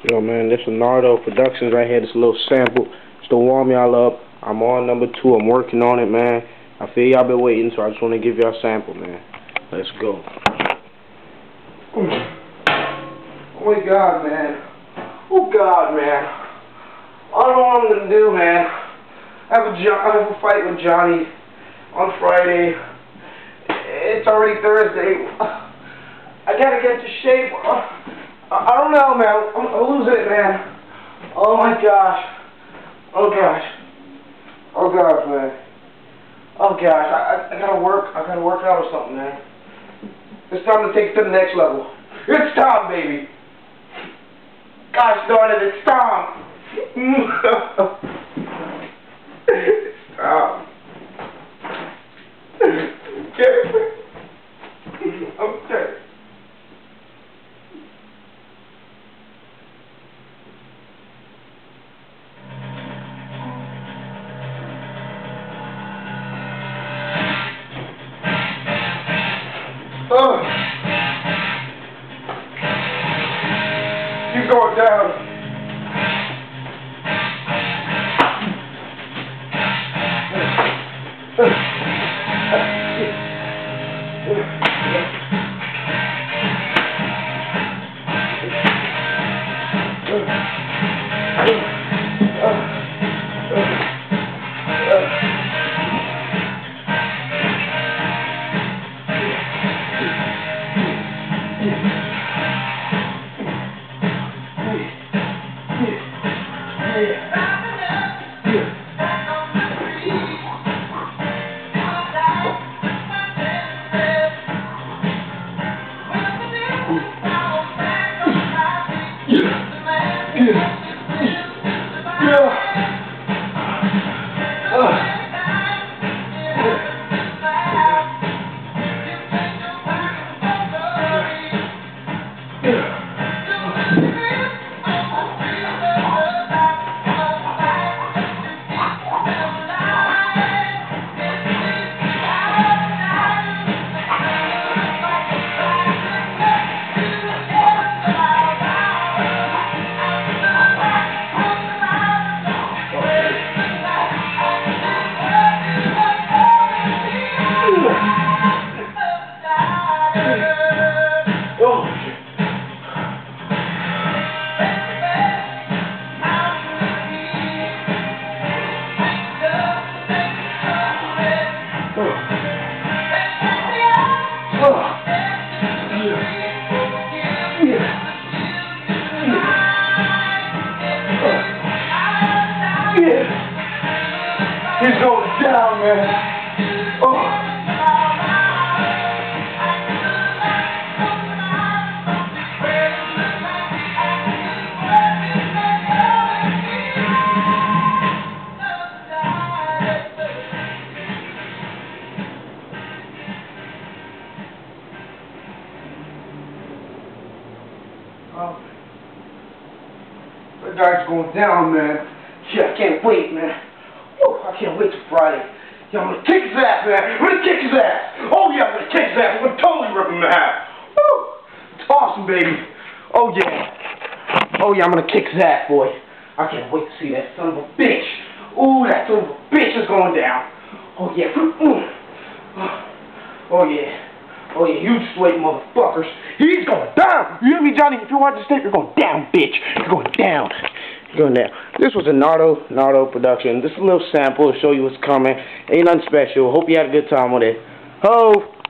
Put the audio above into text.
Yo, man, this is Nardo Productions right here. This little sample just to warm y'all up. I'm on number 2. I'm working on it, man. I feel y'all been waiting, so I just want to give y'all a sample, man. Let's go. Oh my God, man. Oh God, man. I don't know what I'm gonna do, man. I have a fight with Johnny on Friday. It's already Thursday. I gotta get to shape. I don't know, man. I'm losing it, man. Oh my gosh. Oh gosh. Oh gosh, man. Oh gosh. I gotta work. I gotta work out or something, man. It's time to take it to the next level. It's time, baby. Gosh darn it, it's time. It's time. Okay. Keep going down. He's going down, man. Oh. That guy's going down, man. Yeah, I can't wait, man. Woo, I can't wait till Friday. Yeah, I'm gonna kick his ass, man. I'm gonna kick his ass. Oh yeah, I'm gonna kick his ass. I'm gonna totally rip him in half. Woo! It's awesome, baby. Oh yeah. Oh yeah, I'm gonna kick his ass, boy. I can't wait to see that son of a bitch. Ooh, that son of a bitch is going down. Oh yeah. Oh yeah. Oh yeah, you just wait, motherfuckers. He's going down. You hear me, Johnny? If you watch this tape, you're going down, bitch. You're going down. You're going down. This was a Nardo production. This is a little sample to show you what's coming. Ain't nothing special. Hope you had a good time with it. Ho!